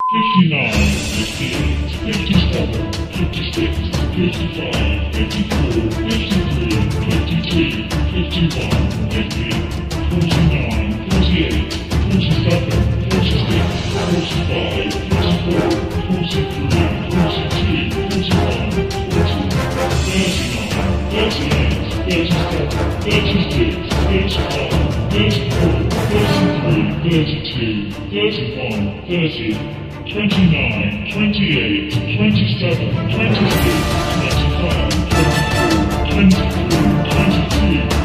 59, 58, 57, 56, 55, 54, 53, 52, 51, 50, 49, 48, 47, 46, 45, 44, 43, 42, 41, 42, 39, 38, 36, 35, 34, 33, 31, 30, 29, 28, 27, 26, 25, 24, 23, 22,